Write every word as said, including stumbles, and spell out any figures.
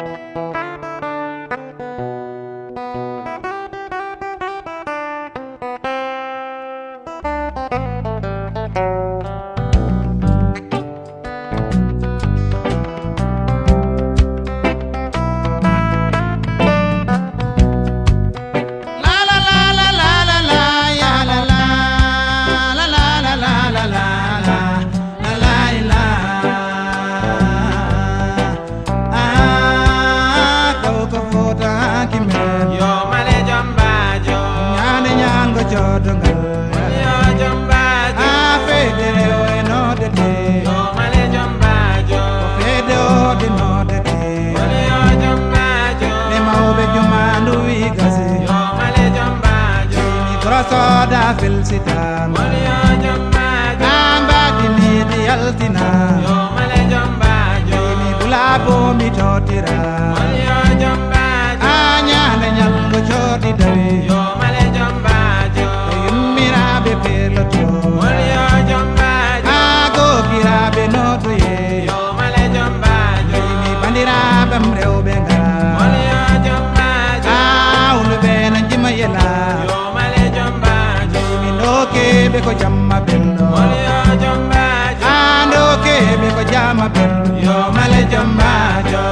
Soda felicitan Molio Jambajo Amba dini di altina Yo male Jambajo Dini bulabo mi totira Molio Jambajo Anya ne nyango choti dawi Yo male Jambajo Yummira be peloto Molio Jambajo Ago kira be noto ye Yo male Jambajo Dini bandira bam rew benga Molio Jambajo Ah ulu be na jima yela be ko jamma bello Molio Jambajo ando ke be ko jamma bello yo male Jambajo